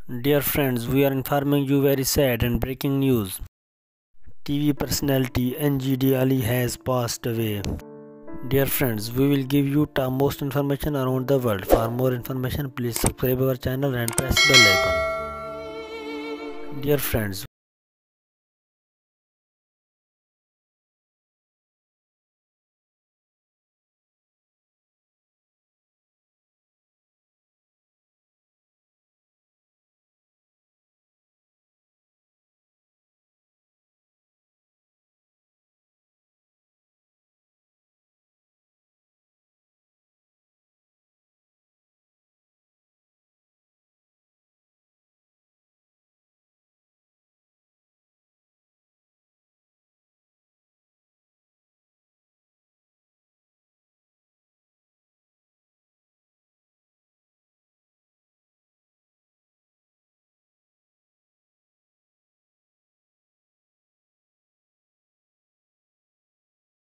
Dear friends, we are informing you very sad and breaking news. TV personality NGD Ali has passed away. Dear friends, we will give you the most information around the world. For more information, please subscribe our channel and press bell icon. Dear friends,